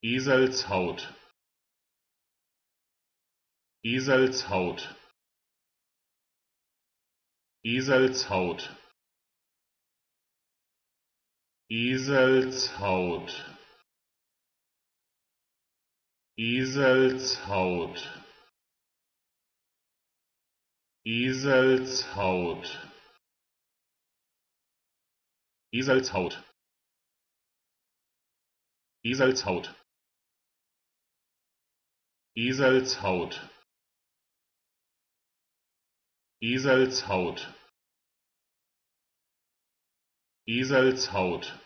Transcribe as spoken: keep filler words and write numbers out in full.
Eselshaut, Eselshaut, Eselshaut, Eselshaut, Eselshaut, Eselshaut, Eselshaut, Eselshaut, Eselshaut, Eselshaut, Eselshaut.